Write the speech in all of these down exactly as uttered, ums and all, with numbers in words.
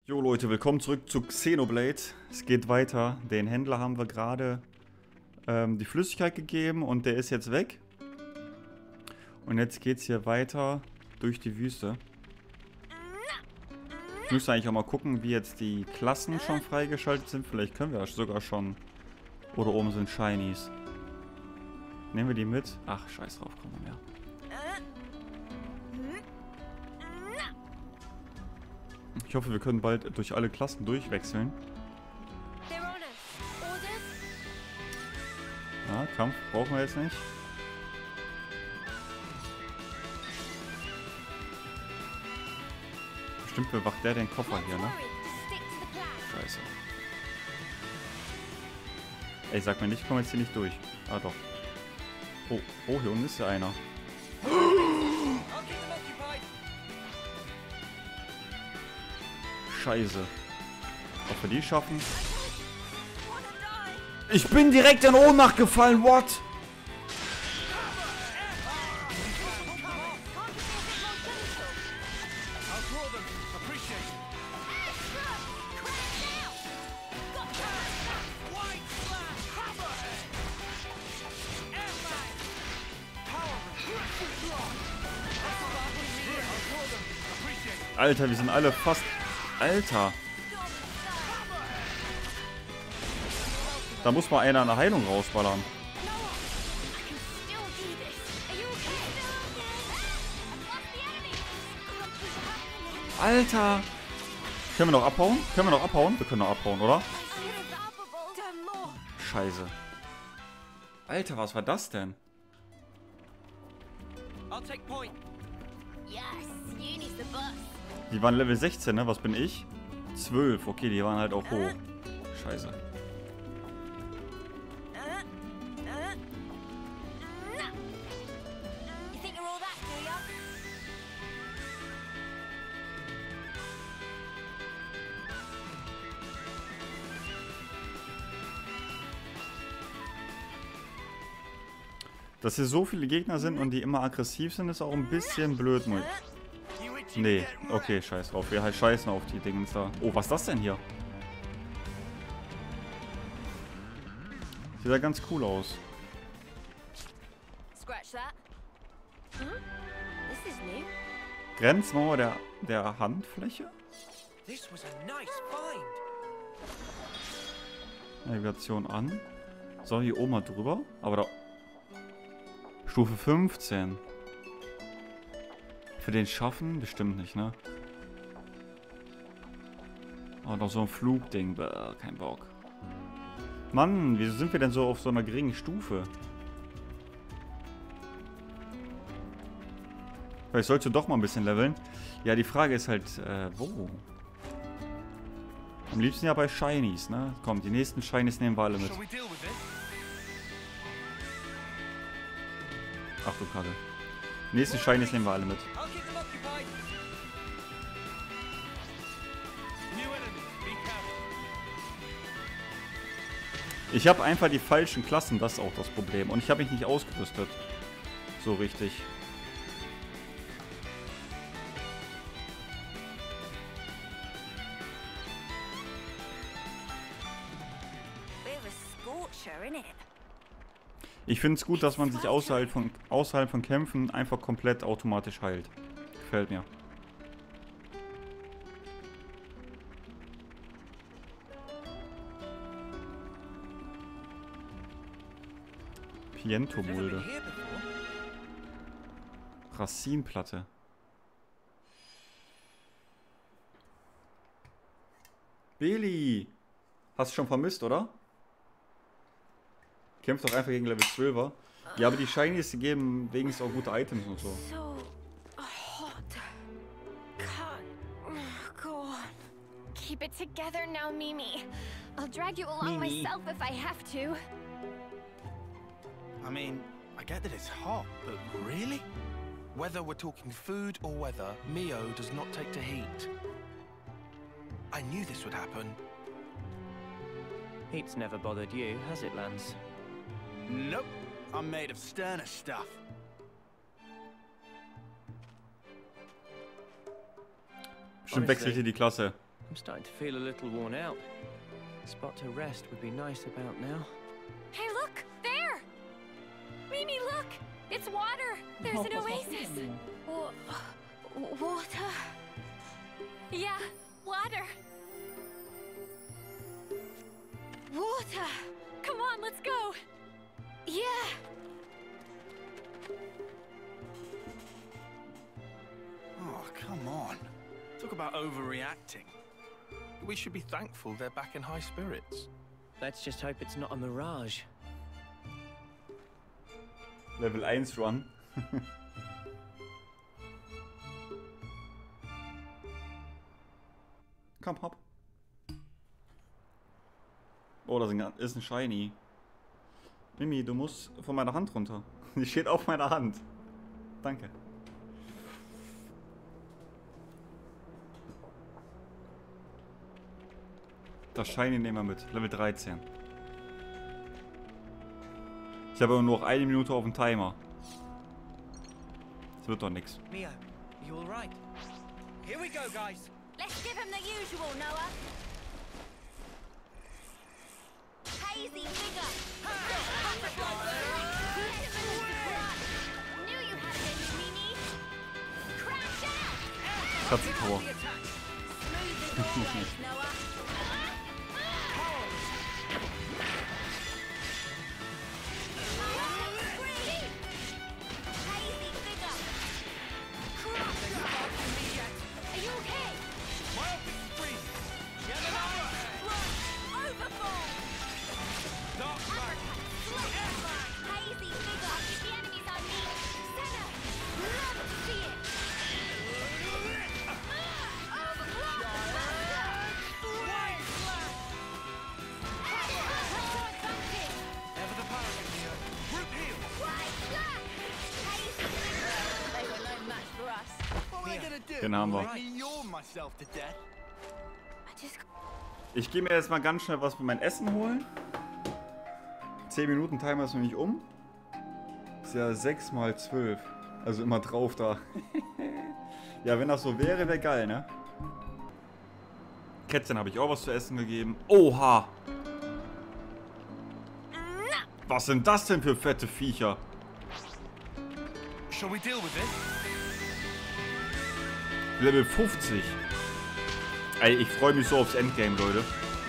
Jo Leute, willkommen zurück zu Xenoblade. Es geht weiter. Den Händler haben wir gerade ähm, die Flüssigkeit gegeben und der ist jetzt weg. Und jetzt geht es hier weiter durch die Wüste. Ich müsste eigentlich auch mal gucken, wie jetzt die Klassen schon freigeschaltet sind. Vielleicht können wir sogar schon. Oder oben sind Shinies. Nehmen wir die mit? Ach, scheiß drauf, kommen wir mehr. Ich hoffe, wir können bald durch alle Klassen durchwechseln. Ja, Kampf brauchen wir jetzt nicht. Bestimmt bewacht der den Koffer hier, ne? Scheiße. Ey, sag mir nicht, ich komme jetzt hier nicht durch. Ah, doch. Oh, oh, hier unten ist ja einer. Scheiße. Ob wir die schaffen? Ich bin direkt in Ohnmacht gefallen, what? Alter, wir sind alle fast... Alter. Da muss mal einer eine Heilung rausballern. Alter. Können wir noch abhauen? Können wir noch abhauen? Wir können noch abhauen, oder? Scheiße. Alter, was war das denn? Die waren Level sechzehn, ne? Was bin ich? zwölf. Okay, die waren halt auch hoch. Scheiße. Dass hier so viele Gegner sind und die immer aggressiv sind, ist auch ein bisschen blöd. Nee, okay, scheiß drauf. Wir halt scheißen auf die Dingens da. Oh, was ist das denn hier? Sieht ja ganz cool aus. Grenzmauer der, der Handfläche? Navigation an. So, hier oben mal drüber. Aber da... Stufe fünfzehn. Für den schaffen? Bestimmt nicht, ne? Oh, noch so ein Flugding. Bäh, kein Bock. Mann, wieso sind wir denn so auf so einer geringen Stufe? Vielleicht sollst du doch mal ein bisschen leveln. Ja, die Frage ist halt, äh, wo? Am liebsten ja bei Shinies, ne? Komm, die nächsten Shinies nehmen wir alle mit. Ach du Kacke. Die nächsten Shinies nehmen wir alle mit. Ich habe einfach die falschen Klassen, das ist auch das Problem. Und ich habe mich nicht ausgerüstet. So richtig. Ich finde es gut, dass man sich außerhalb von, außerhalb von Kämpfen einfach komplett automatisch heilt. Gefällt mir. Piento-Mulde. Racinplatte. Billy! Hast du schon vermisst, oder? Kämpft doch einfach gegen Level zwölfer. Ja, aber die Shinies, die geben wenigstens auch gute Items und so. So hot. Can't go on. Keep it together now, Mimi. I'll drag you along Mimi. myself if I have to. I mean, I get that it's hot, but really? Whether we're talking food or weather, Mio does not take to heat. I knew this would happen. Heat's never bothered you, has it, Lance? Nope. I'm made of sterner stuff. Bestimmt wechselt hier die Klasse. I'm starting to feel a little worn out. A spot to rest would be nice about now. Hey, look! There! Mimi, look! It's water! There's an oasis! Wa- water? Yeah, water. Water! Come on, let's go! Yeah! Oh, come on. Talk about overreacting. We should be thankful they're back in high spirits. Let's just hope it's not a mirage. Level one Run. Komm, hopp. Oh, das ist ein Shiny. Mimi, du musst von meiner Hand runter. Die steht auf meiner Hand. Danke. Das Shiny nehmen wir mit. Level dreizehn. Ich habe aber nur noch eine Minute auf dem Timer. Das wird doch nix. Mio, you all right? Here we go, guys. Let's give him the usual, Noah. Hazy figure. Knew you had it in you, Mimi. Crash out. Katzenpower. Smooth as always, Noah. Hazy figure. Are you okay? My optic's free. Overfall. Dark flag. Hazy figure. Get the enemies on me. Center. Love to see it. Never the paragon, Mio. Group heal. They were no match for us. What am I gonna do? Den haben wir. Make me yawn myself to death? I just Ich gehe mir jetzt mal ganz schnell was für mein Essen holen. zehn Minuten Timer ist noch nicht um. Ist ja sechs mal zwölf. Also immer drauf da. Ja, wenn das so wäre, wäre geil, ne? Kätzchen habe ich auch was zu essen gegeben. Oha! Was sind das denn für fette Viecher? Shall we deal with it? Level fünfzig. Ey, ich freue mich so aufs Endgame, Leute.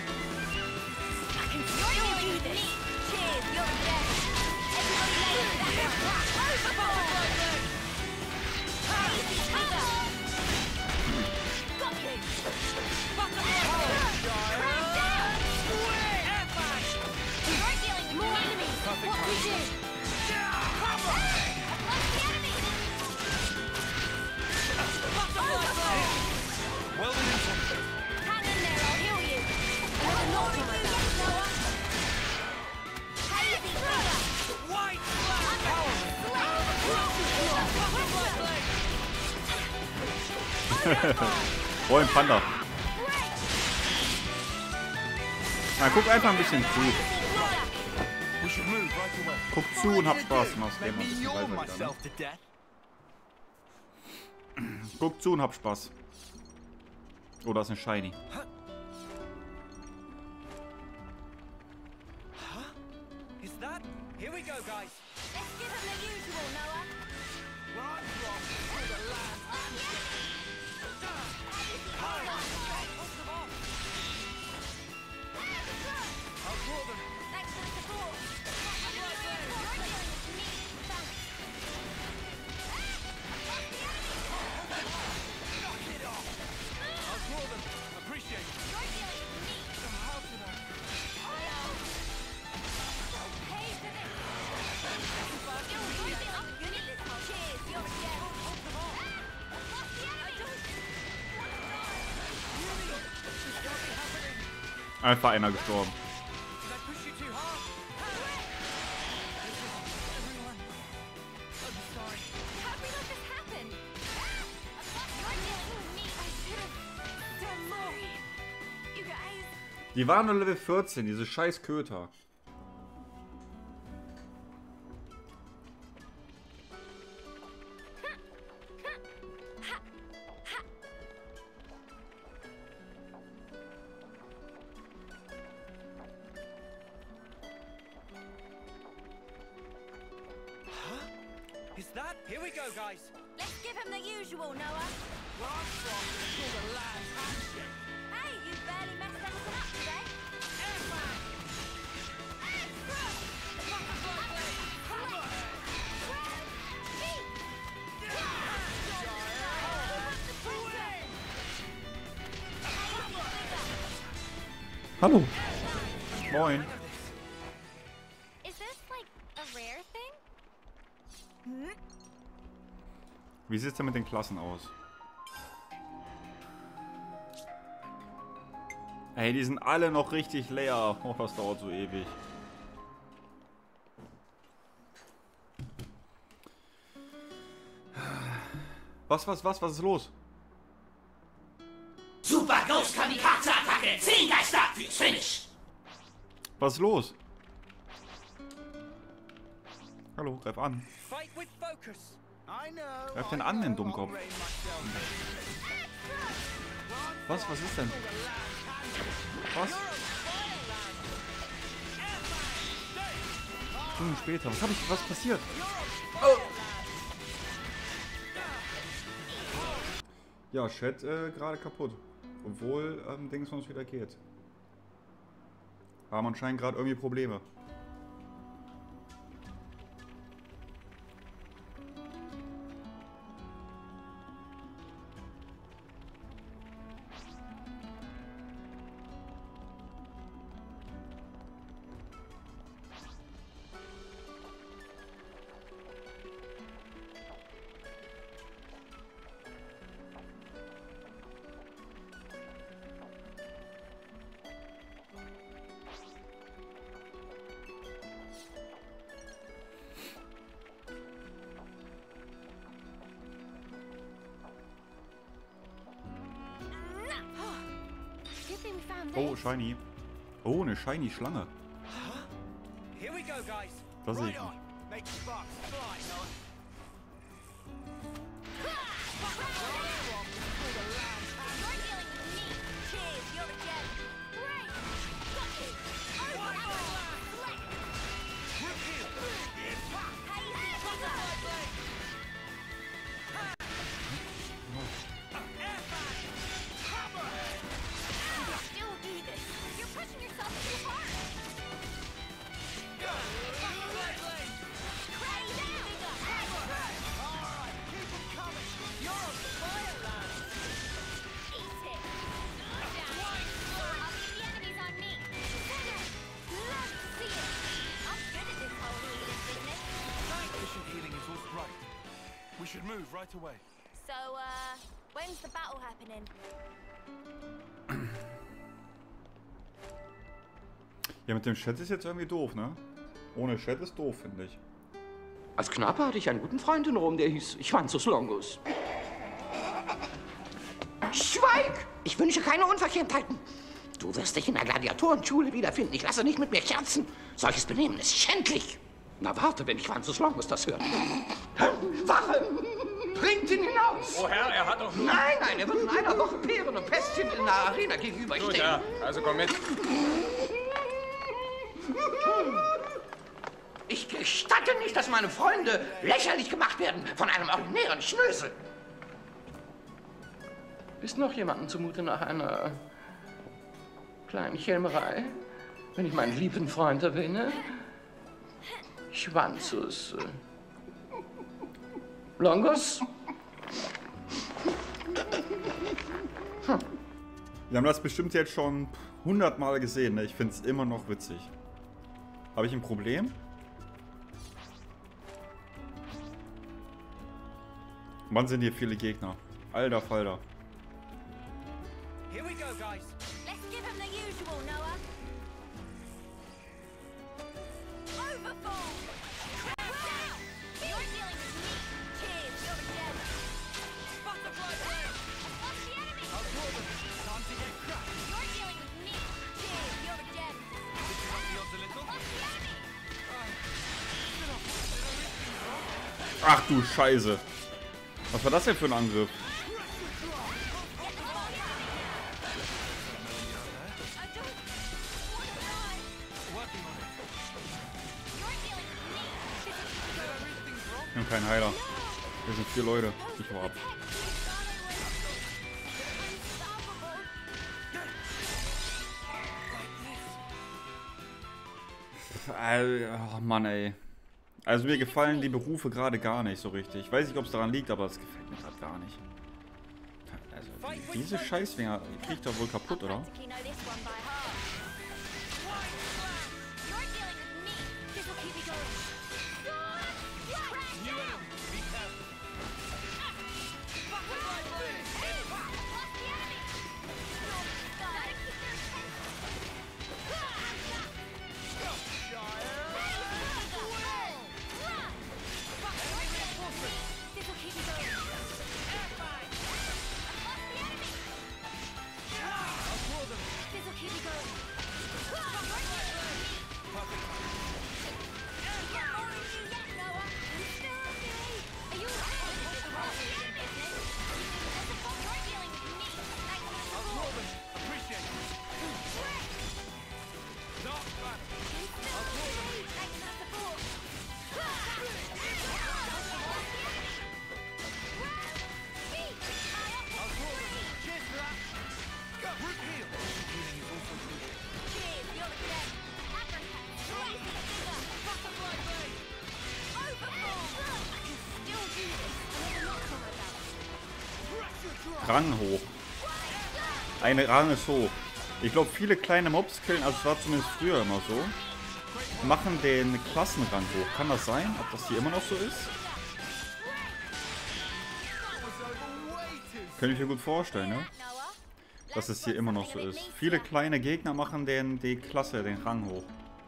Well done, Infant. Hang in there, I'll heal you. Another naughty my back, Noah. Hazy figure. White Moin, Panda. Na, guck einfach ein bisschen zu. We should move right away. Guck zu und hab Spaß. Mach's Let gerne me mal ein bisschen yawn leiser wieder, ne? myself to death. Guck zu und hab Spaß. Oh, da ist ein Shiny. Is that? Here we go, guys. Let's give him the usual, Noah. Right from the land. I'll draw them. Thanks for the support. I'll draw them. Appreciate it. How could I? Einfach einer gestorben. Did I push you too hard? Everyone. I'm sorry. How'd we let this happen? I should have done more. You guys. Die waren nur Level vierzehn, diese scheiß Köter. we go, guys. Let's give him the usual, Noah. Where I'm from, it's called a land handshake. Hey, you barely messed anything up today. Airman! Hallo. Moin. Is this like a rare thing? Wie sieht's denn mit den Klassen aus? Ey, die sind alle noch richtig leer. Oh, das dauert so ewig. Was, was, was, was ist los? Super Ghost Kamikaze-Attacke! Zehn Geister fürs Finish! Was ist los? Hallo, greif an. Fight with focus. I know. Greif I den an, den know, Dummkopf. I'll rein myself. Was, was ist denn? Was? Stunden später. Was hab ich, was passiert? Oh. Ja, Chat äh, gerade kaputt. Obwohl ähm, Dings uns wieder geht. Haben anscheinend gerade irgendwie Probleme. Good thing we found Oh, this. Shiny. Oh, eine Shiny Schlange. Here we go, guys. Das sehe ich Right nicht. on. Make sparks fly, Noah. You're dealing with me. Cheers, you're a gem. Great. Got you. Over and over. Still do this. You're pushing yourself too hard. We should move right away. So, uh, when's the battle happening? Ja, mit dem Chat ist jetzt irgendwie doof, ne? Ohne Chat ist doof, finde ich. Als Knabe hatte ich einen guten Freund in Rom, der hieß Schwanzus Longus. Schweig! Ich wünsche keine Unverschämtheiten. Du wirst dich in der Gladiatorenschule wiederfinden. Ich lasse nicht mit mir scherzen. Solches Benehmen ist schändlich. Na warte, wenn Schwanzus Longus das hört. Wache! Bringt ihn hinaus! Oh Herr, er hat doch nur... Nein, nein, er wird in einer Woche Bären und Pestchen in der Arena gegenüberstehen. Gut, ja, also komm mit. Ich gestatte nicht, dass meine Freunde lächerlich gemacht werden von einem ordinären Schnösel. Ist noch jemandem zumute nach einer kleinen Schelmerei, wenn ich meinen lieben Freund erwähne? Schwanzus. Longus? Hm. Wir haben das bestimmt jetzt schon hundertmal gesehen, ne? Ich finde es immer noch witzig. Habe ich ein Problem? Wann sind hier viele Gegner? Alter Falter. Here we go, guys. Let's give him the usual, Noah. Overfall! Wow! You're dealing with me. Cheers, you're a gem. Butterfly blade! Watch the enemy! I'll draw them. Time to get crushed. You're dealing with me. Cheers, you're a gem. Did you help the odds a little? Watch the enemy! Ach du Scheiße. Was war das denn für ein Angriff? I don't want to die. Working on it. You're dealing with me. Did I read things wrong? Wir haben keinen Heiler. Hier sind vier Leute. Ich hau ab. Oh Mann, ey. Also mir gefallen die Berufe gerade gar nicht so richtig. Ich weiß nicht, ob es daran liegt, aber es gefällt mir gerade gar nicht. Also die, diese Scheißfinger kriegt er wohl kaputt, oder? Rang hoch. Eine Rang ist hoch. Ich glaube, viele kleine Mobs killen, also es war zumindest früher immer so, machen den Klassenrang hoch. Kann das sein? Ob das hier immer noch so ist? Könnte ich mir gut vorstellen, ne? Dass es hier immer noch so ist. Viele kleine Gegner machen den, die Klasse, den Rang hoch.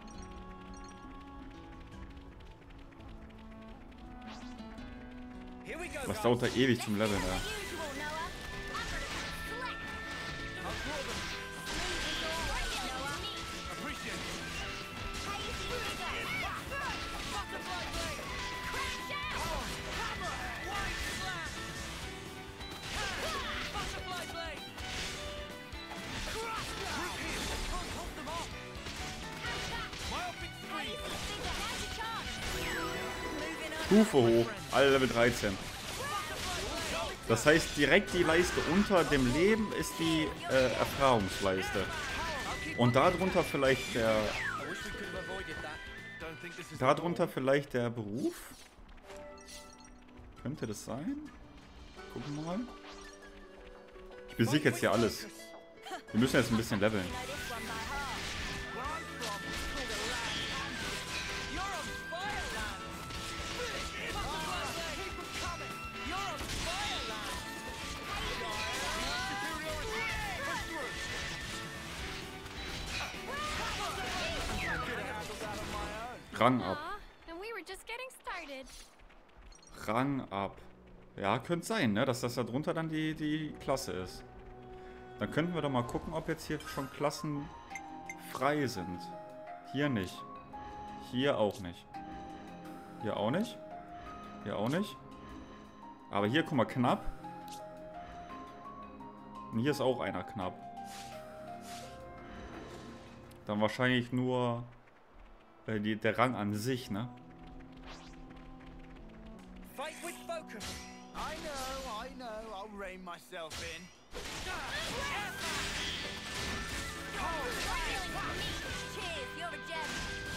Was dauert da ewig zum Leveln, ja. Stufe hoch, alle Level dreizehn. Das heißt, direkt die Leiste unter dem Leben ist die äh, Erfahrungsleiste. Und darunter vielleicht der... Darunter vielleicht der Beruf? Könnte das sein? Gucken wir mal. Ich besiege jetzt hier alles. Wir müssen jetzt ein bisschen leveln. Rang ab. Rang ab. Ja, könnte sein, ne? Dass das da drunter dann die, die Klasse ist. Dann könnten wir doch mal gucken, ob jetzt hier schon Klassen frei sind. Hier nicht. Hier auch nicht. Hier auch nicht. Hier auch nicht. Aber hier, guck mal, knapp. Und hier ist auch einer knapp. Dann wahrscheinlich nur äh, die, der Rang an sich, ne? Fight with focus. I know, I know. I'll rein myself in. Cheers, you're a gem.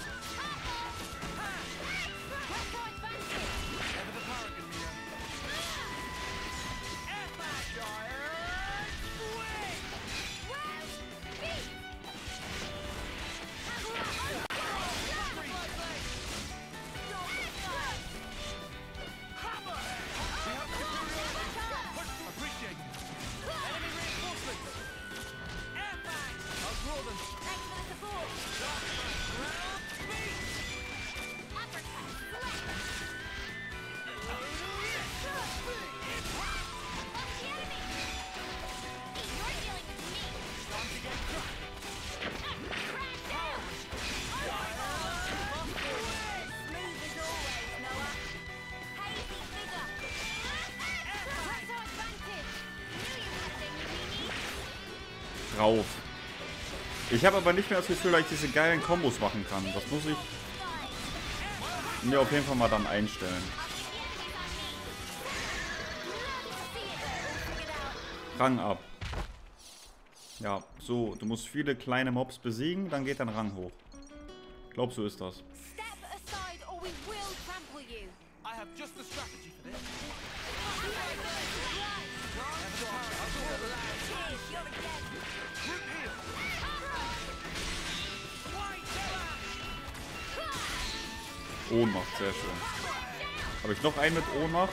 Drauf. Ich habe aber nicht mehr das Gefühl, dass ich diese geilen Kombos machen kann. Das muss ich mir auf jeden Fall mal dann einstellen. Rang ab. Ja, so, du musst viele kleine Mobs besiegen, dann geht dein Rang hoch. Ich glaube, so ist das. Step aside or we will trample you. I have just the strategy for this. Cheers, you're dead. Root heal. Ohnmacht, sehr schön. Habe ich noch einen mit Ohnmacht?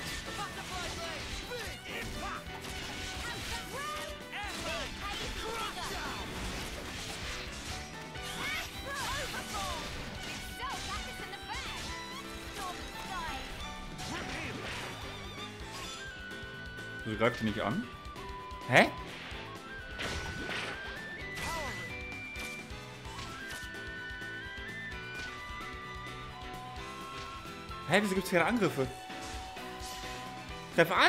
Wieso greift ihr nicht an? Hä? Hä, wieso gibt es keine Angriffe? Greif an!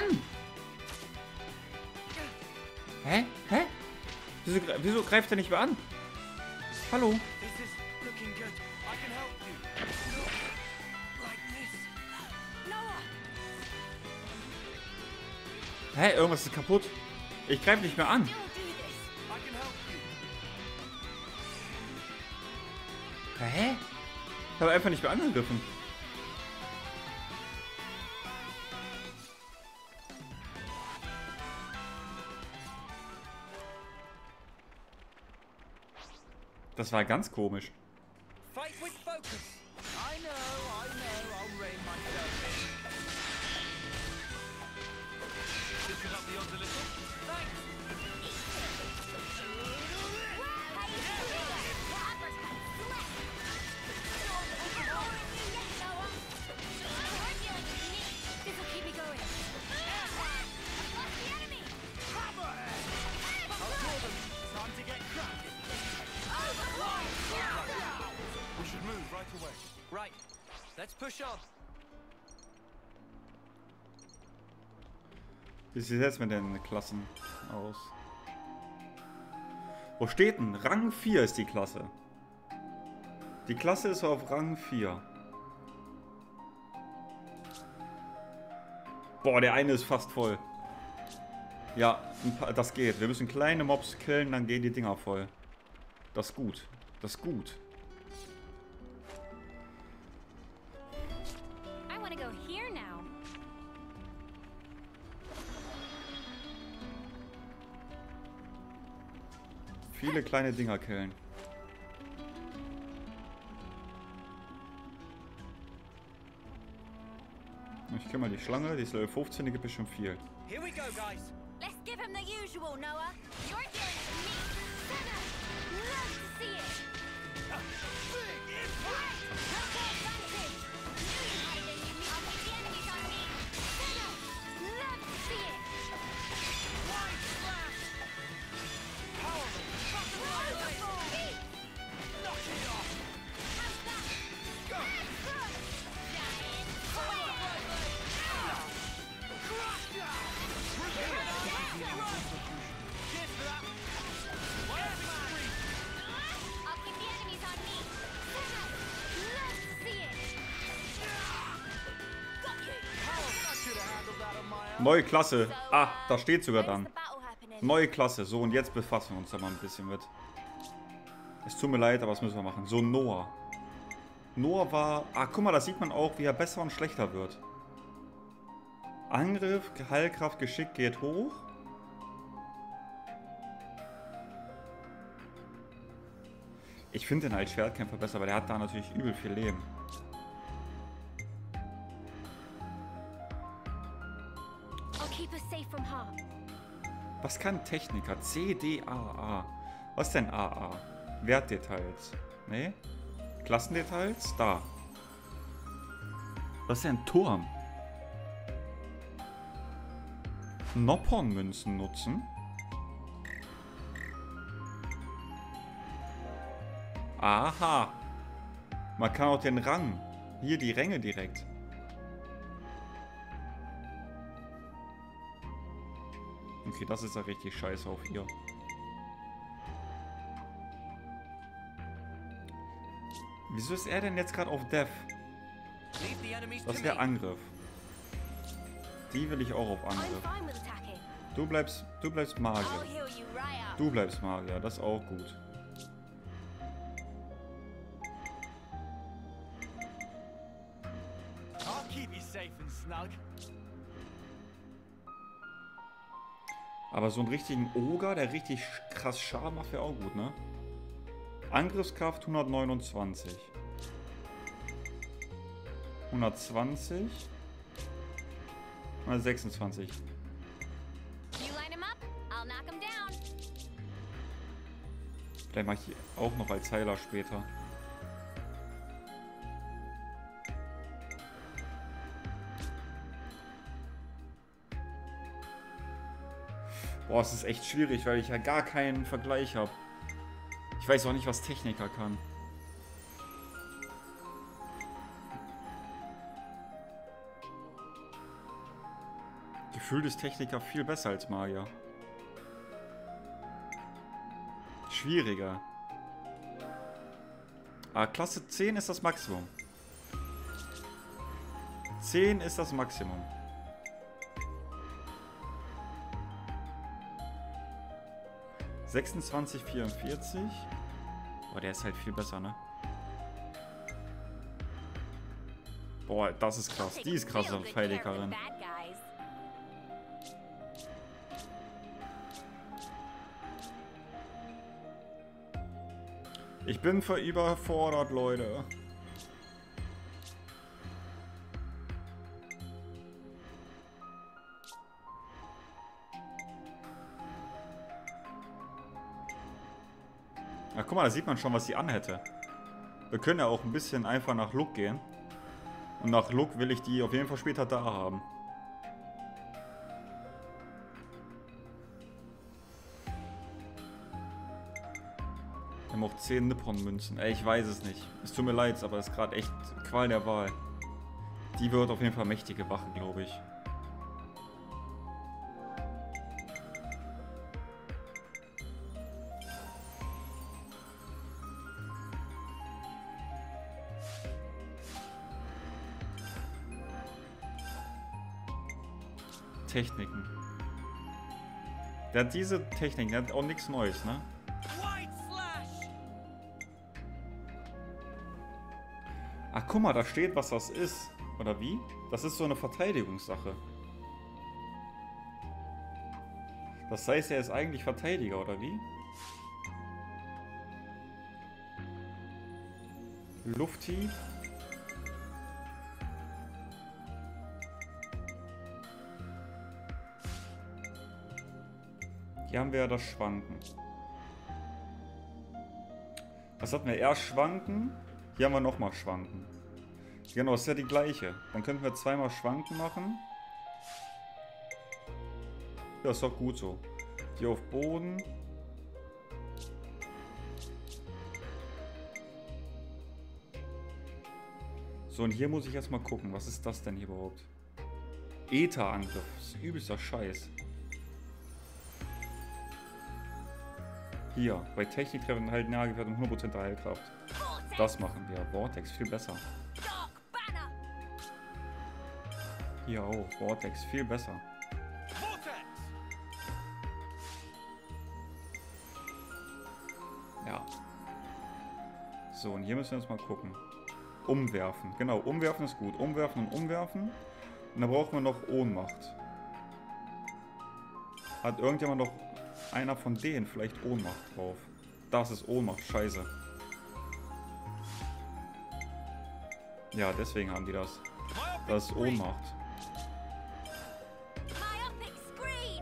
Hä? Hä? Wieso, wieso greift er nicht mehr an? Hallo? This is looking good. I can help you. Look. Like this. Noah! Hä, irgendwas ist kaputt. Ich greife nicht mehr an. You'll do this. I can help you. Hä? Ich habe einfach nicht mehr angegriffen. Das war ganz komisch. Fight with focus. I know, I know. I'll rein myself in. Listen up the odds a little. This'll keep me going. Lost the enemy. Time to get cracking. We should move right away. Right. Let's push on. Wie sieht es jetzt mit den Klassen aus? Wo steht denn? Rang vier ist die Klasse. Die Klasse ist auf Rang vier. Boah, der eine ist fast voll. Ja, ein paar, das geht. Wir müssen kleine Mobs killen, dann gehen die Dinger voll. Das ist gut. Das ist gut. I want to go here now. Viele kleine Dinger killen. Ich kill mal die Schlange, die ist Level fünfzehn, die gibt es schon viel. Here we go, guys. Let's give him the usual, Noah. You're dealing with me. Senna, love to see it. Big impact. Total advantage. Knew you had it in you. I'll make the enemies on me. Senna, love to see it. Wide slash. Powerful. Overfall. Knock it off. How's that? Go. Giant fire. Cheers for that. Whatever spree. I'll keep the enemies on me. Senna, love to see it. Got you. I should have handled that on my own. Neue Klasse. So, Ah, uh, da steht sogar when's dann. the battle happening? Neue Klasse. So, und jetzt befassen wir uns da mal ein bisschen mit. Es tut mir leid, aber das müssen wir machen. So, Noah. Noah war... Ah, guck mal, da sieht man auch, wie er besser und schlechter wird. Angriff, Heilkraft, Geschick geht hoch. Ich finde den als Schwertkämpfer besser, weil der hat da natürlich übel viel Leben. I'll keep us safe from harm. Was kann Techniker? C, D, A, A. Was ist denn A, A? Wertdetails. Nee? Klassendetails? Da. Was ist denn ein Turm? Noppon-Münzen nutzen? Aha. Man kann auch den Rang. Hier die Ränge direkt. Okay, das ist ja richtig scheiße auf ihr. Wieso ist er denn jetzt gerade auf Death? Leave the enemies to Das wäre me. Angriff. Die will ich auch auf I'm Angriff. fine with attacking. Du bleibst, du bleibst I'll Magier. heal you right up. Du bleibst Magier, das ist auch gut. I'll keep you safe and snug. Aber so einen richtigen Oger, der richtig krass Schaden macht, wäre auch gut, ne? Angriffskraft hundertneunundzwanzig. hundertzwanzig. hundertsechsundzwanzig. You line him up, I'll knock him down. Vielleicht mache ich die auch noch als Heiler später. Boah, es ist echt schwierig, weil ich ja gar keinen Vergleich habe. Ich weiß auch nicht, was Techniker kann. Gefühlt ist Techniker viel besser als Magier. Schwieriger. Ah, Klasse zehn ist das Maximum. zehn ist das Maximum. sechsundzwanzig, vierundvierzig. Boah, der ist halt viel besser, ne? Boah, das ist krass. Die ist krasse Verteidigerin. Bad guys. Ich bin für überfordert, Leute. Na, guck mal, da sieht man schon, was sie anhätte. Wir können ja auch ein bisschen einfach nach Look gehen. Und nach Look will ich die auf jeden Fall später da haben. Wir haben auch zehn Nippon-Münzen. Ey, ich weiß es nicht. Es tut mir leid, aber es ist gerade echt Qual der Wahl. Die wird auf jeden Fall mächtige Wache, glaube ich. Techniken. Der hat diese Techniken, der hat auch nichts Neues, ne? White slash! Ach, guck mal, da steht, was das ist. Oder wie? Das ist so eine Verteidigungssache. Das heißt, er ist eigentlich Verteidiger, oder wie? Lufthieb. Hier haben wir ja das Schwanken. Was hatten wir? Erst Schwanken. Hier haben wir nochmal Schwanken. Genau, das ist ja die gleiche. Dann könnten wir zweimal Schwanken machen. Ja, ist doch gut so. Hier auf Boden. So, und hier muss ich erstmal gucken. Was ist das denn hier überhaupt? Ätherangriff. Das ist übelster Scheiß. Hier, bei Techniktreffen halt Nahgefährt um hundert Prozent der Heilkraft. Vortex. Das machen wir. Vortex, viel besser. Dark Banner. Hier auch. Vortex, viel besser. Vortex! Ja. So, und hier müssen wir jetzt mal gucken. Umwerfen. Genau, umwerfen ist gut. Umwerfen und umwerfen. Und dann brauchen wir noch Ohnmacht. Hat irgendjemand noch einer von denen vielleicht Ohnmacht drauf? Das ist Ohnmacht, scheiße. Ja, deswegen haben die das. Das ist Ohnmacht. Myopic screen.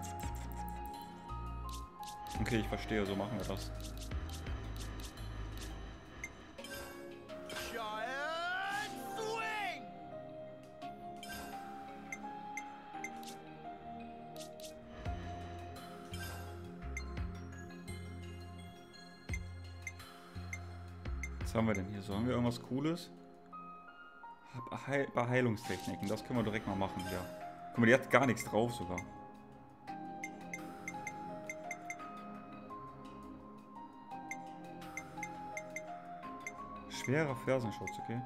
Okay, ich verstehe, so machen wir das. Giant swing! Was haben wir denn hier? So, haben wir irgendwas Cooles? Heil bei Heilungstechniken, das können wir direkt mal machen, ja. Guck mal, die hat gar nichts drauf sogar. Schwerer Fersenschutz, okay.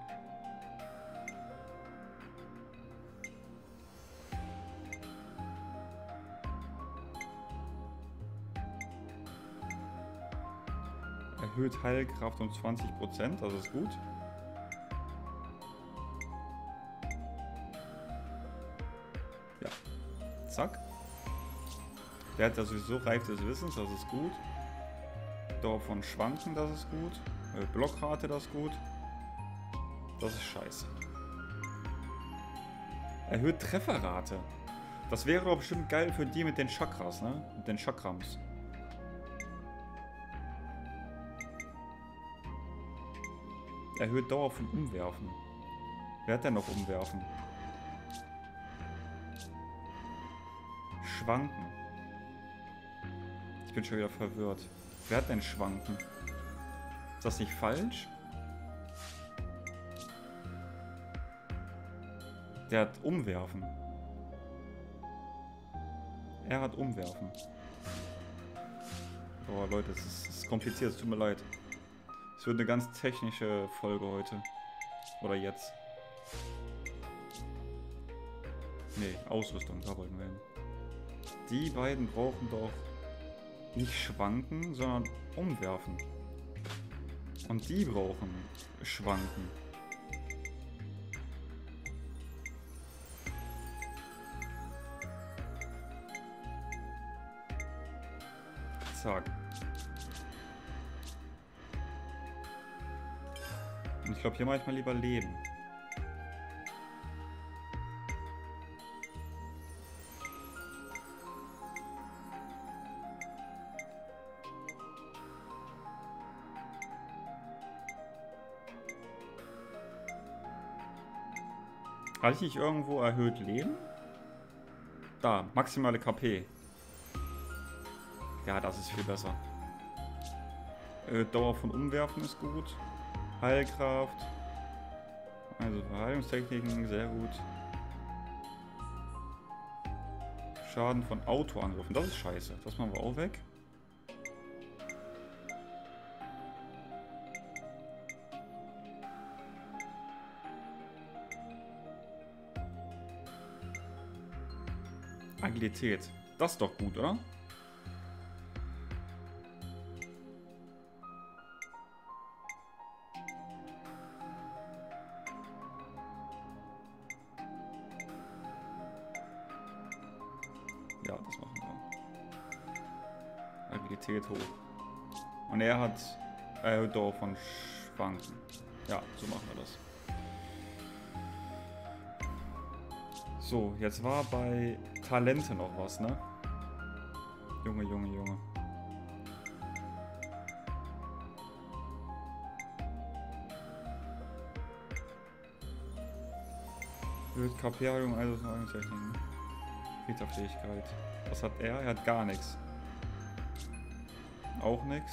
Erhöht Heilkraft um zwanzig Prozent, das ist gut. Ja. Zack. Der hat ja sowieso Reif des Wissens, das ist gut. Dauer von Schwanken, das ist gut. Äh, Blockrate, das ist gut. Das ist scheiße. Erhöht Trefferrate. Das wäre doch bestimmt geil für die mit den Chakras, ne? Mit den Chakrams. Erhöht Dauer von Umwerfen. Wer hat denn noch Umwerfen? Schwanken. Ich bin schon wieder verwirrt. Wer hat denn Schwanken? Ist das nicht falsch? Der hat Umwerfen. Er hat Umwerfen. Oh Leute, es ist, es ist kompliziert, es tut mir leid. Es wird eine ganz technische Folge heute. Oder jetzt. Nee, Ausrüstung, da wollten wir hin. Die beiden brauchen doch nicht Schwanken, sondern Umwerfen. Und die brauchen Schwanken. Zack. Und ich glaube, hier mache ich mal lieber Leben. Hatte ich nicht irgendwo erhöht Leben? Da, maximale K P. Ja, das ist viel besser. Äh, Dauer von Umwerfen ist gut. Heilkraft. Also Verheilungstechniken, sehr gut. Schaden von Autoangriffen, das ist scheiße. Das machen wir auch weg. Agilität. Das ist doch gut, oder? Ja, das machen wir. Agilität hoch. Und er hat äh, Dauer von Schwanken. Ja, so machen wir das. So, jetzt war bei Talente noch was, ne? Junge, Junge, Junge. Wird K P-Erhöhung, also Verhaltenstechniken. Fähigkeit. Was hat er? Er hat gar nichts. Auch nichts.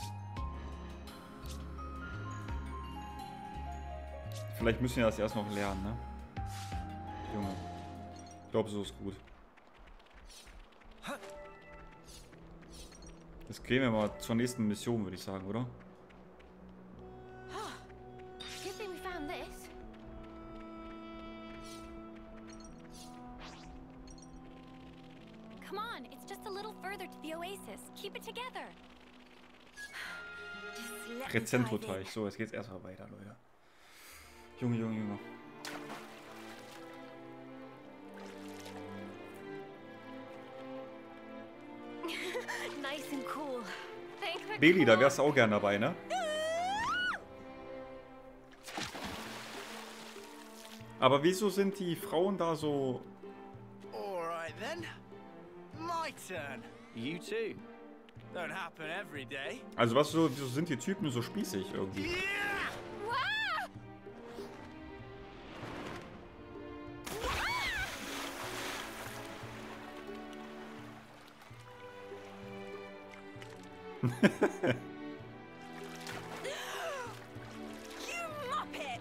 Vielleicht müssen wir das erst noch lernen, ne? Junge. Ich glaube, so ist gut. Das gehen wir mal zur nächsten Mission, würde ich sagen, oder? Good thing we found this. Come on, it's just a little further to the oasis. Keep it together. Just let me dive in. Rezentoteich. So, jetzt geht's erstmal weiter, Leute. Junge, Junge, Junge. Nice and cool. Thank the Bailey, da claw. wärst du auch gern dabei, ne? Aber wieso sind die Frauen da so... Alright then. My turn. You too. Don't happen every day. Also was so, wieso sind die Typen so spießig irgendwie? Yeah! Wow! You muppet!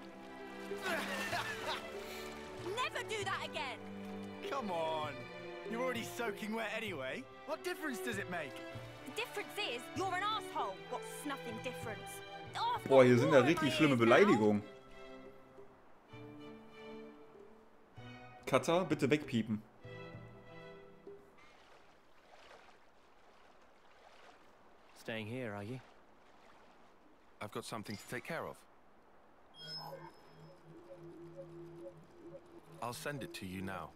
Never do that again! Come on. You're already soaking wet anyway. What difference does it make? The difference is, you're an asshole. What's nothing difference? Oh, I've Boah, got hier sind ja water in richtig my schlimme ears now. Beleidigungen. Cutter, bitte wegpiepen. Staying here, are you? I've got something to take care of. I'll send it to you now.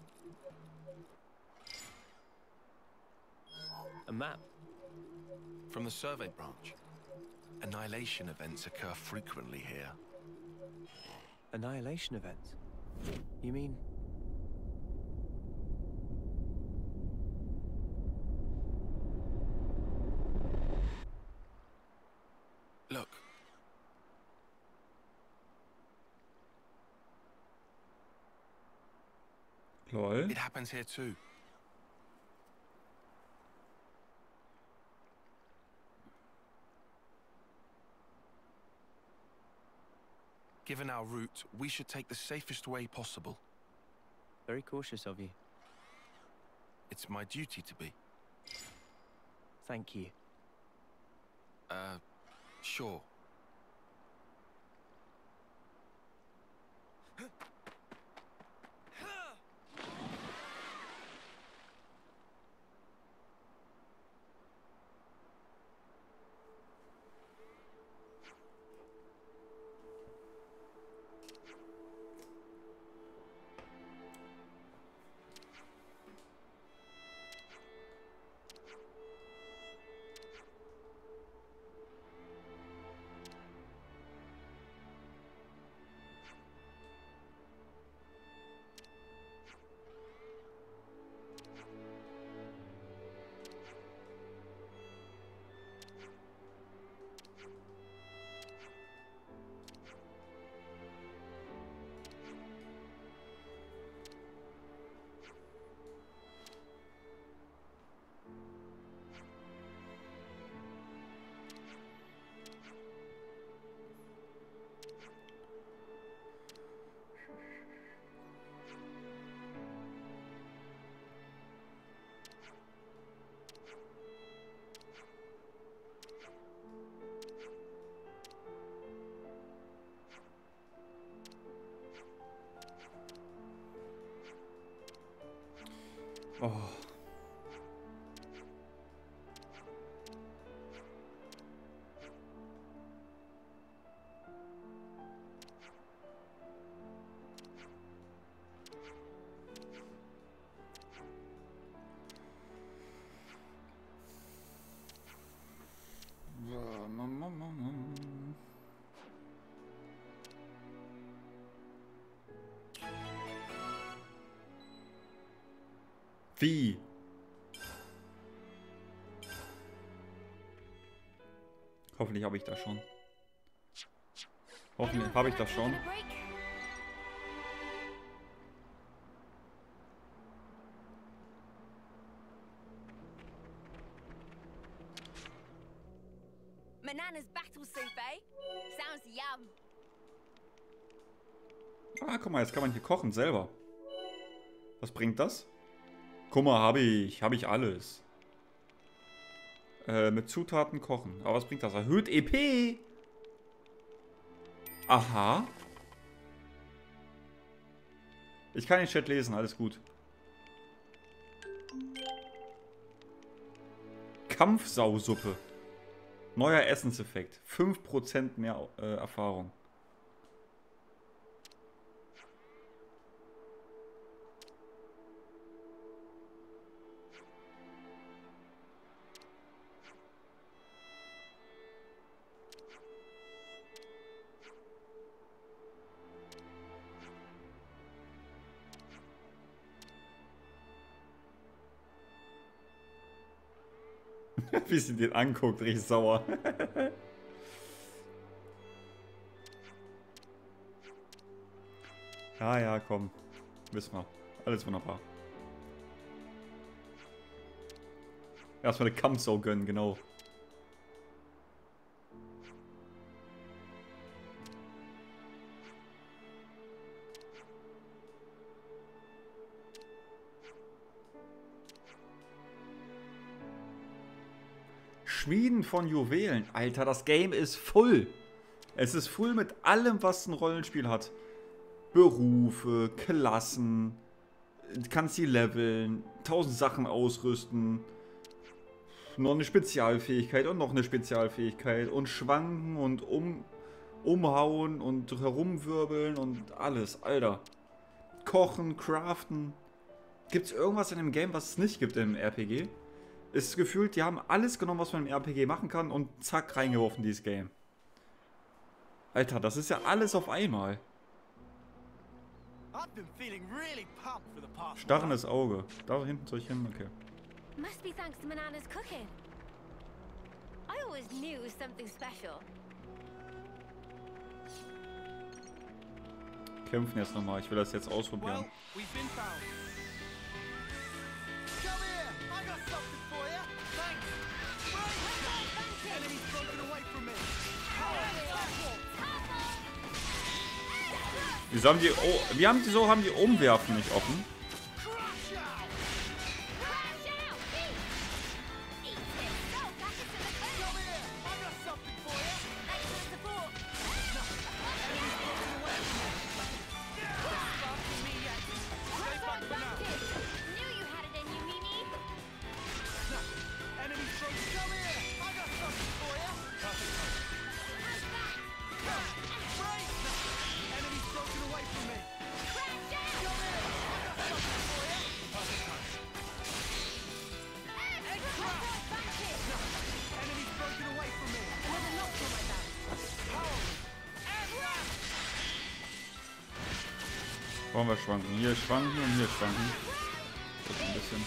A map? From the survey branch. Annihilation events occur frequently here. Annihilation events? You mean... Look. Lol. It happens here too. Given our route, we should take the safest way possible. Very cautious of you. It's my duty to be. Thank you. Uh, sure. Oh. Wie? Hoffentlich habe ich das schon. Hoffentlich habe ich das schon. Manana's battle soup, eh? Sounds yum. Ah, guck mal, jetzt kann man hier kochen selber. Was bringt das? Guck mal, habe ich, habe ich alles. Äh, mit Zutaten kochen. Aber was bringt das? Erhöht E P. Aha. Ich kann den Chat lesen, alles gut. Kampfsausuppe. Neuer Essenseffekt. fünf Prozent mehr äh, Erfahrung. Wie sie den anguckt, richtig sauer. Ja, ja, komm. Wissen wir. Alles wunderbar. Erstmal eine Kampfsau gönnen, genau. Schmieden von Juwelen. Alter, das Game ist voll. Es ist voll mit allem, was ein Rollenspiel hat. Berufe, Klassen, du kannst sie leveln, tausend Sachen ausrüsten. noch eine Spezialfähigkeit und noch eine Spezialfähigkeit und schwanken und um, umhauen und herumwirbeln und alles, Alter. Kochen, craften. Gibt es irgendwas in dem Game, was es nicht gibt im R P G? Ist gefühlt, die haben alles genommen, was man im R P G machen kann und zack, reingeworfen, dieses Game. Alter, das ist ja alles auf einmal. I've been feeling really pumped for the past Starrendes Auge. Da hinten soll ich hin? Okay. Must be thanks to Manana's cooking. I always knew it was something special. Kämpfen jetzt nochmal. Ich will das jetzt ausprobieren. Well, we've been found. Come here! I got something for you! Thanks! Right! Enemy's broken away from me! Wieso haben die... Oh, wie haben die so... Haben die Umwerfen nicht offen? Crush out! Crash out! Eat! Eat it! Go! Back into the cave! Come here! I got something for you! Thanks for the support! Enemy's broken away from me! After me yet! Stay back for now! Knew you had it in you, Mimi! Enemy's broken... Come here! I got something for you! Perfect. How's that? Break! Enemy's broken away from me! Crash out! Come here! I got something for you! Perfect. Extra! Advantage! Enemy's broken away from me! Another knock on my back. Wollen wir schwanken? Hier schwanken und hier schwanken. Das ist ein bisschen...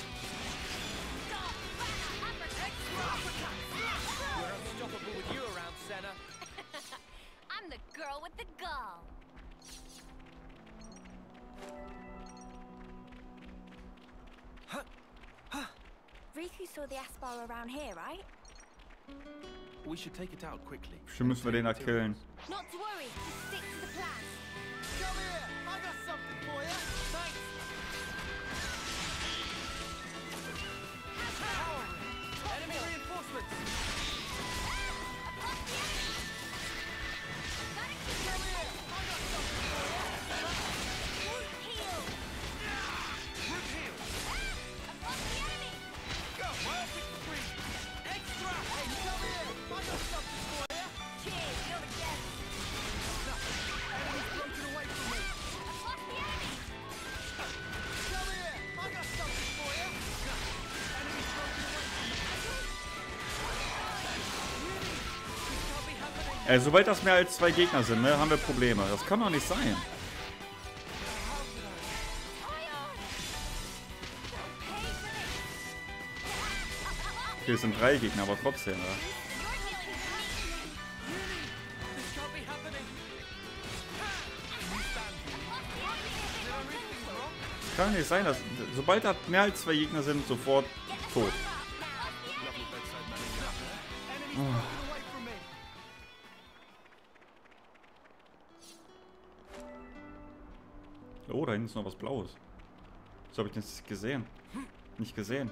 We're unstoppable with you around, Senna. I'm the girl with the gall. Riku saw the Aspar around here, right? We should take it out quickly. Bestimmt müssen wir den da killen. Not to worry, just stick to the plan. Come here! I got something for you! Thanks! Enemy reinforcements! Across the enemy! Gotta keep Come here! I got something for you! Root heal! Root heal! Across the enemy! Go! I'll pick the green! Extra! Hey, come here! I got something for you! Cheers, you're a gem! Enemy's broken away from me! Across the enemy! Come here! I got something for you! Enemy's broken away from me! This can't be happening! Ey, sobald das mehr als zwei Gegner sind, ne, haben wir Probleme. Das kann doch nicht sein. Ion! Don't pay for this! Okay, es sind drei Gegner, aber trotzdem, oder? You're healing me! This can't be happening! Es kann nicht sein, dass sobald da mehr als zwei Gegner sind, sofort tot. Enemy's broken away from me! Oh, da hinten ist noch was Blaues. So habe ich das gesehen. Nicht gesehen.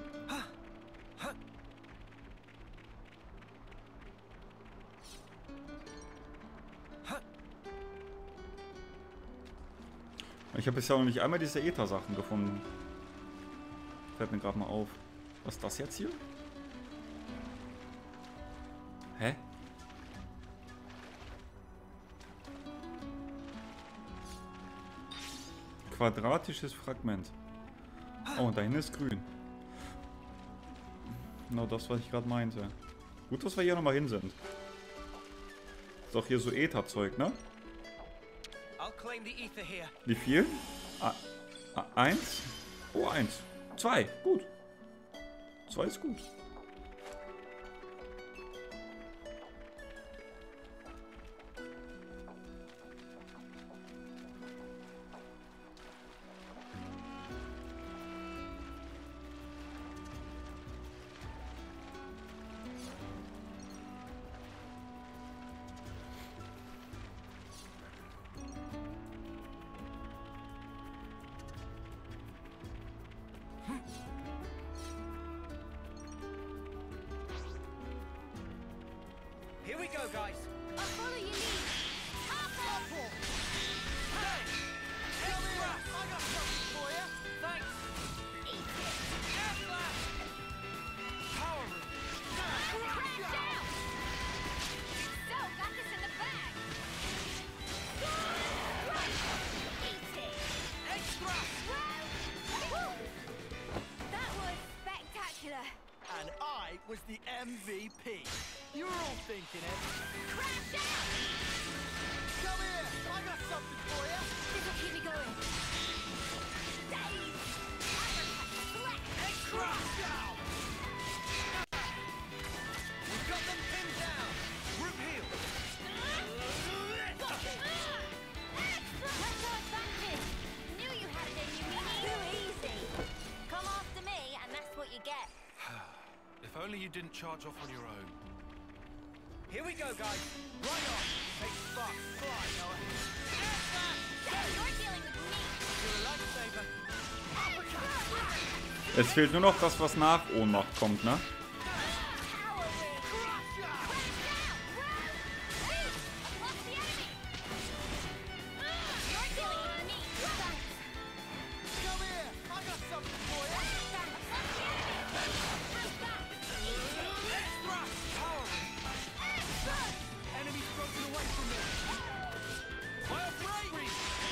Ich habe bisher noch nicht einmal diese Äther-Sachen gefunden. Fällt mir gerade mal auf. Was ist das jetzt hier? Hä? Quadratisches Fragment. Oh, und da hinten ist grün. Genau das, was ich gerade meinte. Gut, dass wir hier nochmal hin sind. Ist doch hier so Äther-Zeug, ne? I'll claim the ether here. Wie viel? A A eins? Oh, eins. Zwei. Gut. Zwei ist gut. Here we go, guys. I'll follow your lead! Apple! Come here! I got something for you! Thanks. Eat it! Power room! M V P. You're all thinking it. Crash out! Come here. I got something for you. This'll keep me going. Dave! Uppercut! Flex! Crash out. We've got them pinned down. Root heel. Mental advantage! Knew you had it in you, Mimi. Too easy. Come after me, and that's what you get. If only you didn't charge off on your own. Here we go, guys. Right on. Take spark. Fly, Noah. Dave, you're dealing with me. You're a lifesaver. Es fehlt nur noch das, was nach Ohnmacht kommt, ne? Come here. I got something for you. Enemy's broken away from me. I'll break.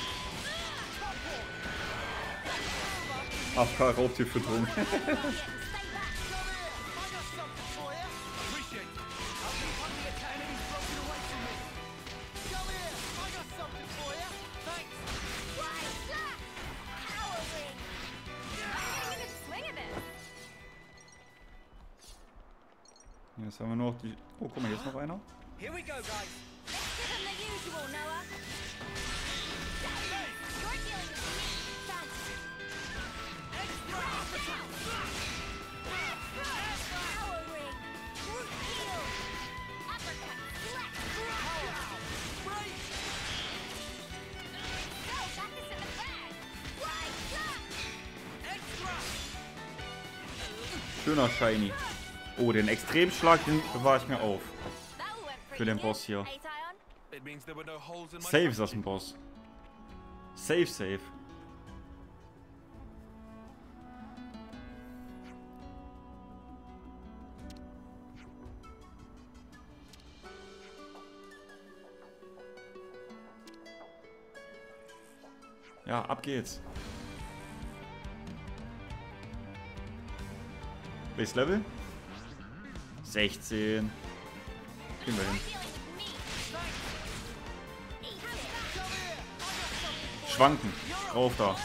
A F K Raubtierfütterung. Come here. I got something for you. Appreciate it. I'll be on the attack. Enemy's broken away from me. Come here. I got something for you. Thanks. Jetzt haben wir nur noch die... Oh, guck mal, hier ist noch einer. Here we go, guys. Let's give him the usual, Noah. Dave, you're dealing with me. Thanks. Power ring. Root heel. Uppercut. Flex. Break. Go, back us in the bag. Wide shot. Extra. Schöner Shiny. Oh, den Extremschlag, den bewahre ich mir auf. That all went Für den pretty Boss hier. good. Hey, Tion. It means there were no holes in my Safe ist das ein Boss. Safe, safe. Ja, ab geht's. Welches Level? sechzehn. Gehen wir hin. Schwanken. Rauf da.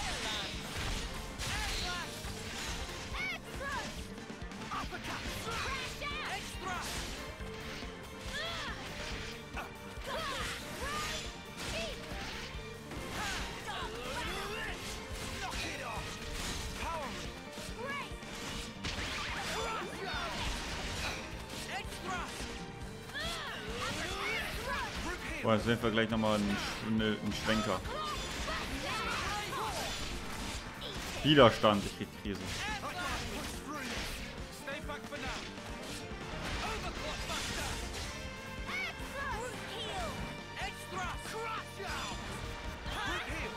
Boah, jetzt sehen wir gleich nochmal einen, einen, einen Schwenker. Widerstand, ich krieg Krise. Stay back for now. Extra. Crush out. Root heel.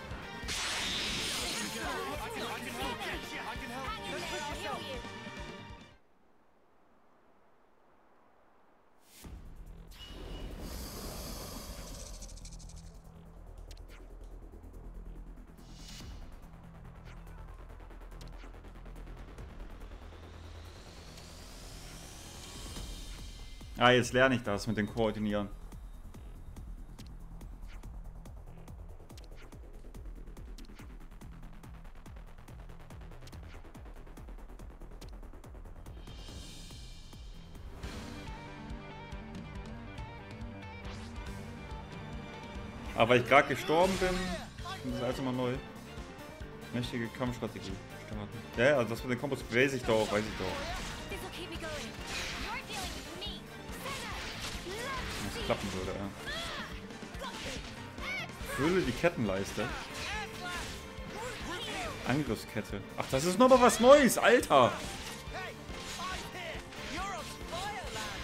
I can, I can help you. I can help Hang you. in there, I'll heal you. Ah, jetzt lerne ich das mit dem Koordinieren. Aber weil ich gerade gestorben bin, ist das alles immer neu. Mächtige Kampfstrategie starten. Ja, ja, also das mit den Kombos weiß ich doch, weiß ich doch. This'll keep me going. You're dealing with me. Senna. Wenn es klappen würde, ja. Fülle die Kettenleiste. Angriffskette. Ach, das ist nochmal was Neues, Alter! Hey, I'm here. You're on Fireland.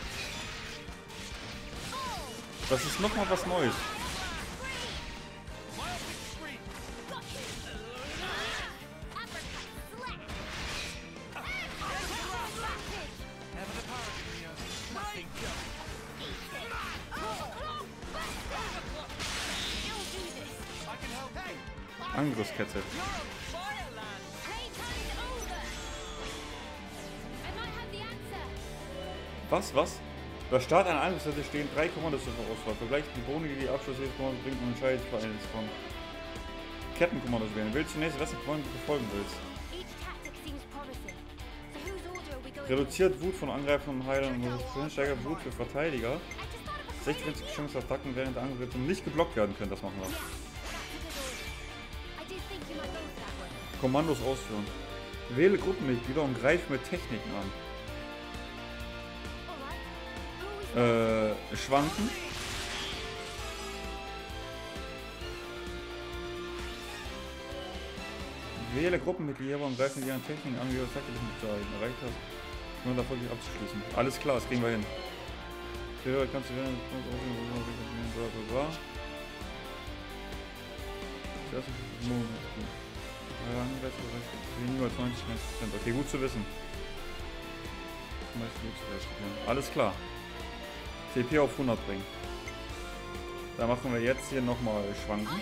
Das ist nochmal was Neues. My optic screen. Never the parody, Rio. Nothing just. I can help you. Angriffskette. You're on Fireland. Playtime's over. I might have the answer. Was, was? Bei Start einer Angriffsseite stehen drei Kommandos zur Vorauswahl. Vergleicht die Boni, die die Abschluss jedes Kommandos bringt und entscheidet sich für eines von Kettenkommandos wählen. Wählst zunächst, wessen Kommando du befolgen willst. Each tactic seems promising. So whose order are we going Reduziert Wut von Angreifern und Heilern und steigert Wut für Verteidiger. I just thought of a sechzig Chance-Attacken während der Angriffe nicht geblockt werden können. Das machen wir. Yeah, that's a good order. I do think you might go for that one. Kommandos ausführen. Wähle Gruppenmitglieder und greife mit Techniken an. Alright. Who are we Äh, schwanken. Wähle Gruppenmitglieder und greife mit ihren Techniken an, wie du taktisch zu erreichen. Erreicht hast, nur davon dich abzuschließen. Alles klar, das kriegen wir hin. Hier kannst du werden. Bla bla bla. Das ist weniger als neunzig Prozent. Okay, gut zu wissen. Alles klar. T P auf hundert bringen. Da machen wir jetzt hier nochmal schwanken.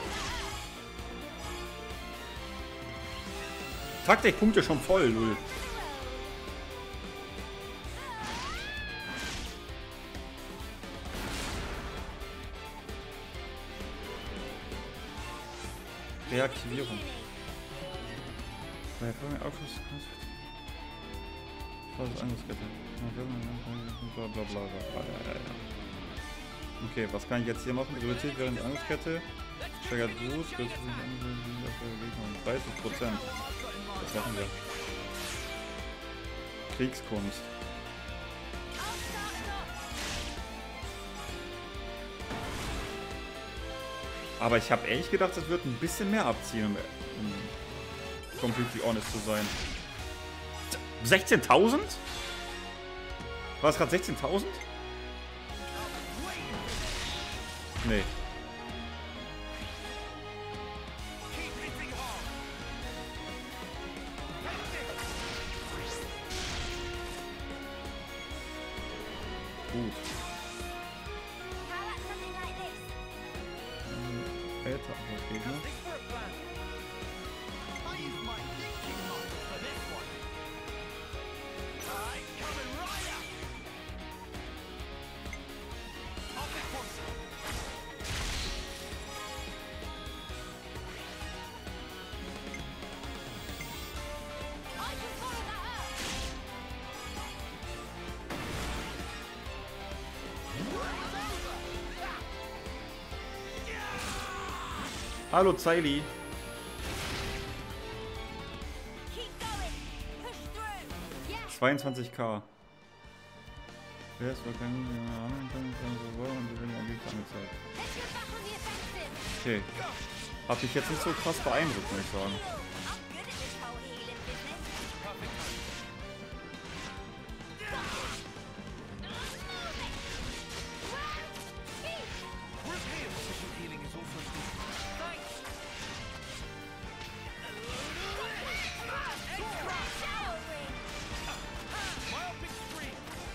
Taktikpunkte schon voll, null. Reaktivierung. Bei Abschluss. Was ist Angriffskette? Bla bla bla bla. Ja, ja, ja. Okay, was kann ich jetzt hier machen? Reduziert während der Angriffskette. Steigert Wut, dreißig Prozent. Das machen wir. Kriegskunst. Aber ich habe ehrlich gedacht, das wird ein bisschen mehr abziehen, um, um completely honest zu sein. sechzehntausend? War es gerade sechzehntausend? Nee. Gut. How about something like this? Alter, was geht noch? I can follow that up. Hallo Zeili. Keep going. Push through. Yeah. zweiundzwanzig K. Wer ist kein anderen kann so wollen und die werden eigentlich angezeigt. Let's get back on the offensive. Okay. Hat mich jetzt nicht so krass beeindruckt, muss ich sagen. I'm good at this whole healing business. Healing is also good. Myopic stream.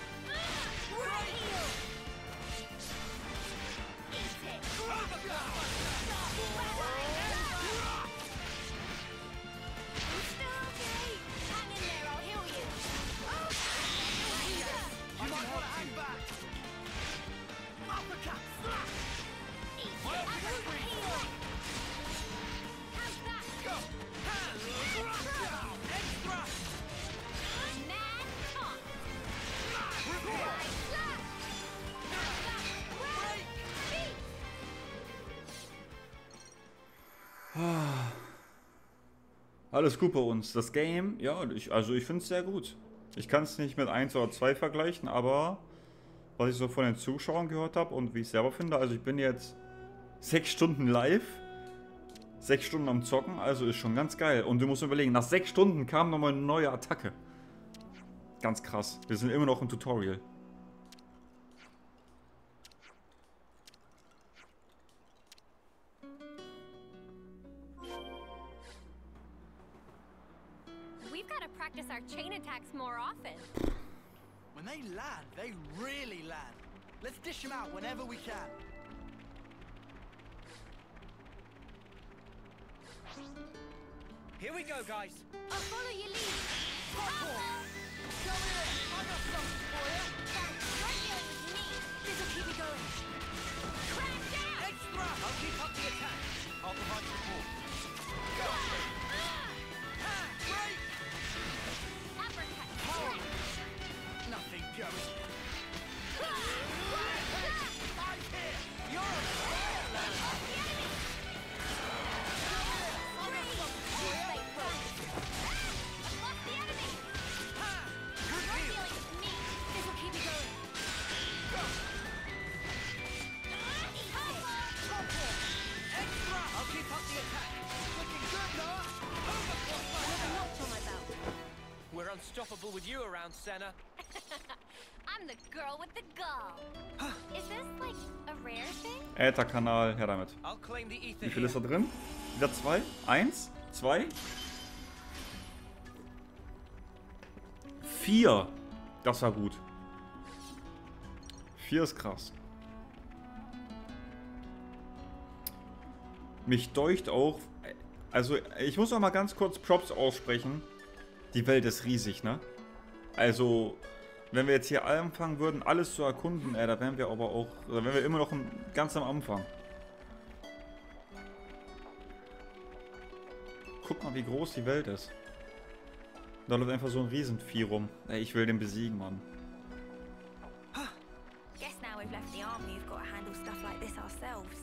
Alles gut bei uns. Das Game, ja, ich, also ich finde es sehr gut. Ich kann es nicht mit eins oder zwei vergleichen, aber was ich so von den Zuschauern gehört habe und wie ich selber finde, also ich bin jetzt sechs Stunden live, sechs Stunden am Zocken, also ist schon ganz geil. Und du musst überlegen, nach sechs Stunden kam nochmal eine neue Attacke. Ganz krass. Wir sind immer noch im Tutorial. We've got to practice our chain attacks more often. When they land, they really land. Let's dish them out whenever we can. Here we go, guys. I'll follow your lead. We're unstoppable with you around, Senna. I'm the girl with the gall. Is this like a rare thing? Ätherkanal, her damit. I'll claim the ether Wie viel here. ist da drin? Wieder zwei? Eins? Zwei? Vier! Das war gut. Vier ist krass. Mich deucht auch... Also, ich muss noch mal ganz kurz Props aussprechen. Die Welt ist riesig, ne? Also, wenn wir jetzt hier anfangen würden, alles zu erkunden, ey, da wären wir aber auch... Da wären wir immer noch ganz am Anfang. Guck mal, wie groß die Welt ist. Da läuft einfach so ein Riesenvieh rum. Ey, ich will den besiegen, Mann. Guess now we've left the army, we've got to handle stuff like this ourselves.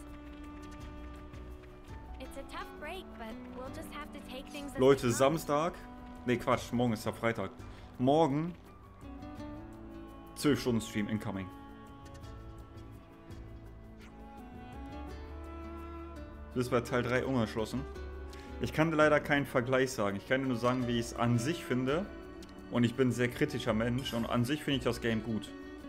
It's a tough break, but we'll just have to take things as Leute, they come. Samstag... Ne, Quatsch, morgen ist ja Freitag. Morgen... zwölf Stunden Stream incoming. Das war Teil drei ungeschlossen. Ich kann dir leider keinen Vergleich sagen. Ich kann dir nur sagen, wie ich es an sich finde. Und ich bin ein sehr kritischer Mensch. Und an sich finde ich das Game gut.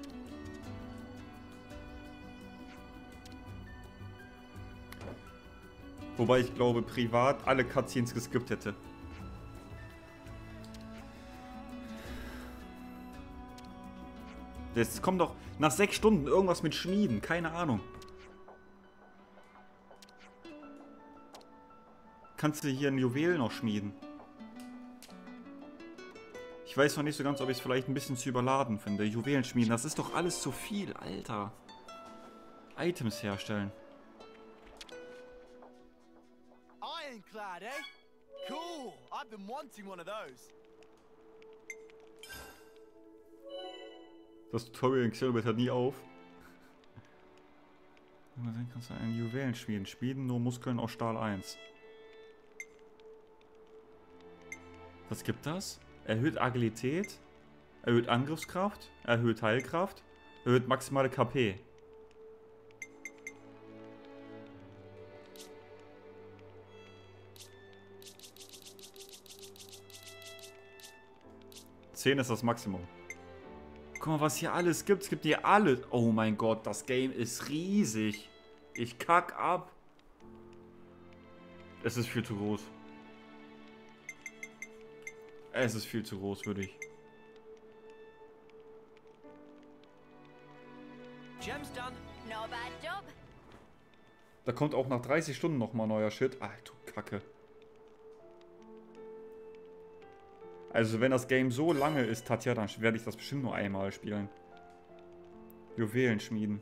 Wobei ich glaube, privat alle Cutscenes geskippt hätte. Das kommt doch nach sechs Stunden irgendwas mit Schmieden. Keine Ahnung. Kannst du hier ein Juwel noch schmieden? Ich weiß noch nicht so ganz, ob ich es vielleicht ein bisschen zu überladen finde. Juwelen schmieden, das ist doch alles zu viel, Alter. Items herstellen. Ironclad, eh? Cool. I've been wanting one of those. Das Tutorial in Xenoblade hört nie auf. Dann kannst du einen Juwelen schmieden. Schmieden nur Muskeln aus Stahl eins. Was gibt das? Erhöht Agilität, erhöht Angriffskraft, erhöht Heilkraft, erhöht maximale K P. zehn ist das Maximum. Guck mal, was hier alles gibt. Es gibt hier alles. Oh mein Gott, das Game ist riesig. Ich kack ab. Es ist viel zu groß. Es ist viel zu groß, würde ich. Gem's done. No bad job. Da kommt auch nach dreißig Stunden nochmal neuer Shit. Alter, Kacke. Also wenn das Game so lange ist, Tatja, dann werde ich das bestimmt nur einmal spielen. Juwelen schmieden.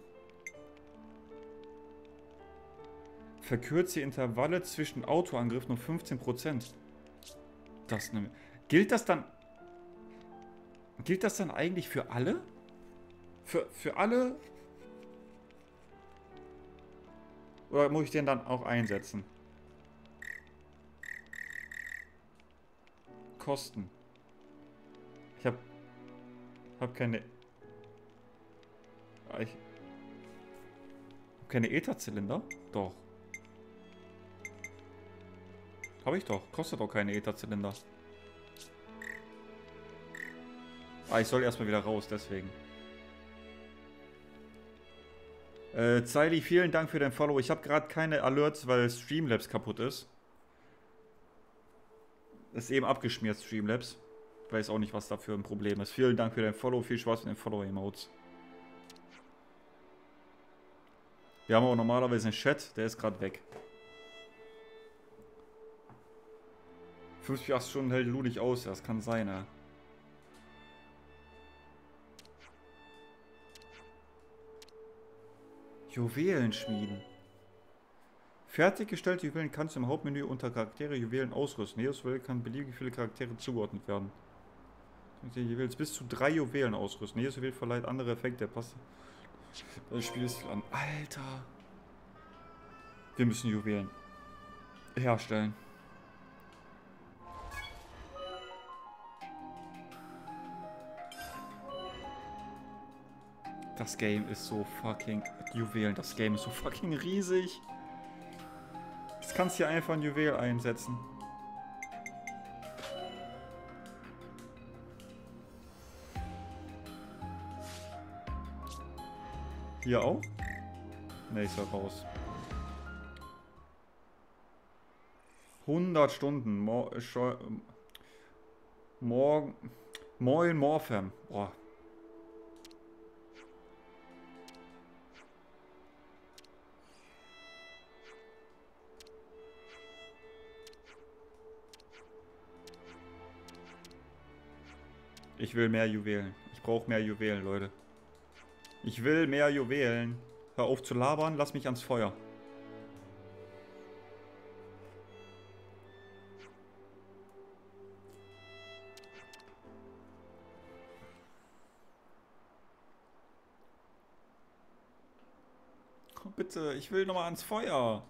Verkürzt die Intervalle zwischen Autoangriffen um fünfzehn Prozent. Das ne. Gilt das dann... Gilt das dann eigentlich für alle? Für, für alle? Oder muss ich den dann auch einsetzen? Kosten. Ich hab... Hab keine... Ich... Hab keine Ätherzylinder? Doch. Hab ich doch. Kostet auch keine Ätherzylinder. Ah, ich soll erstmal wieder raus, deswegen. Äh, Zeili, vielen Dank für dein Follow. Ich habe gerade keine Alerts, weil Streamlabs kaputt ist. Ist eben abgeschmiert, Streamlabs. Weiß auch nicht, was da für ein Problem ist. Vielen Dank für dein Follow. Viel Spaß mit den Follow-Emotes. Wir haben auch normalerweise einen Chat, der ist gerade weg. fünf bis acht Stunden hält Lu nicht aus, das kann sein, ja. Juwelen schmieden. Fertiggestellte Juwelen kannst du im Hauptmenü unter Charaktere Juwelen ausrüsten. Jedes Juwel kann beliebig viele Charaktere zugeordnet werden. Du willst bis zu drei Juwelen ausrüsten. Jedes Juwel verleiht andere Effekte. Passt. Das Spiel ist an. Alter. Wir müssen Juwelen herstellen. Das Game ist so fucking... Juwelen, das Game ist so fucking riesig. Jetzt kannst du hier einfach ein Juwel einsetzen. Hier auch? Ne, ich soll raus. hundert Stunden. Mo Morgen. Moin Morphem. Boah. Ich will mehr Juwelen. Ich brauche mehr Juwelen, Leute. Ich will mehr Juwelen. Hör auf zu labern, lass mich ans Feuer. Oh, bitte, ich will nochmal ans Feuer.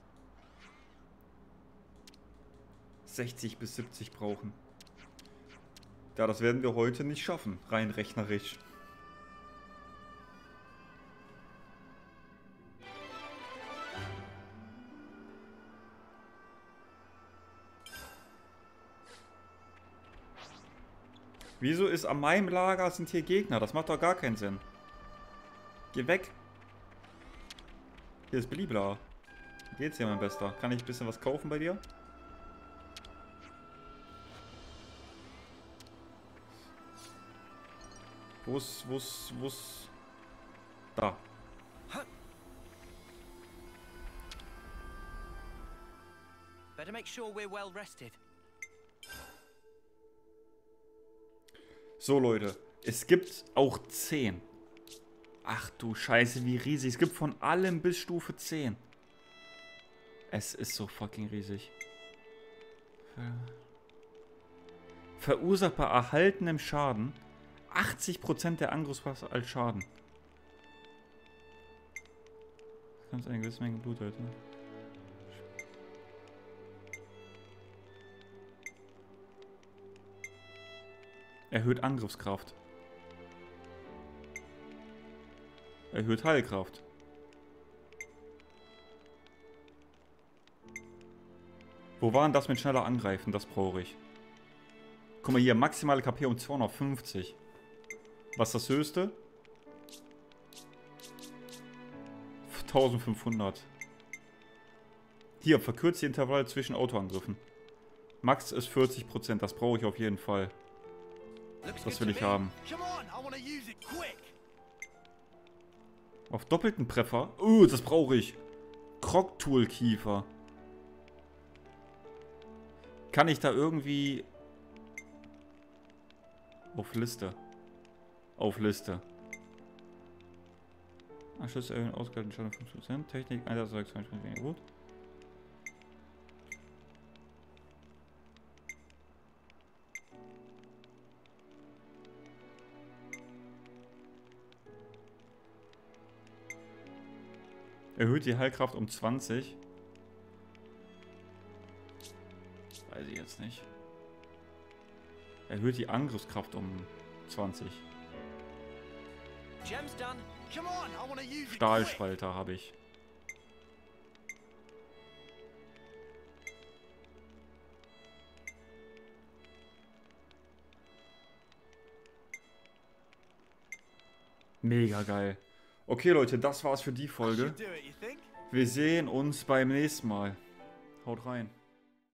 sechzig bis siebzig brauchen. Ja, das werden wir heute nicht schaffen, rein rechnerisch. Wieso ist an meinem Lager sind hier Gegner? Das macht doch gar keinen Sinn. Geh weg. Hier ist Blibla. Wie geht's dir, mein Bester? Kann ich ein bisschen was kaufen bei dir? Wo ist, wo ist, wo ist... Da. Better make sure we're well rested. So, Leute. Es gibt auch zehn. Ach du Scheiße, wie riesig. Es gibt von allem bis Stufe zehn. Es ist so fucking riesig. Verursacht bei erhaltenem Schaden achtzig Prozent der Angriffswaffe als Schaden. Das kannst eine gewisse Menge Blut halten. Erhöht Angriffskraft. Erhöht Heilkraft. Wo war denn das mit schneller Angreifen? Das brauche ich. Guck mal hier, maximale K P um zweihundertfünfzig. Was ist das höchste? eintausendfünfhundert. Hier, verkürzt die Intervalle zwischen Autoangriffen. Max ist vierzig Prozent, das brauche ich auf jeden Fall. Das will ich haben. Auf doppelten Treffer? Uh, das brauche ich. Krogtool-Kiefer. Kann ich da irgendwie... Auf Liste. Auf Liste. Anschluss erhöhen, ausgehalten Schaden fünf Prozent. Technik, Einsatz, weniger gut. Erhöht die Heilkraft um zwanzig. Weiß ich jetzt nicht. Erhöht die Angriffskraft um zwanzig. Stahlspalter habe ich. Mega geil. Okay, Leute, das war's für die Folge. Wir sehen uns beim nächsten Mal. Haut rein.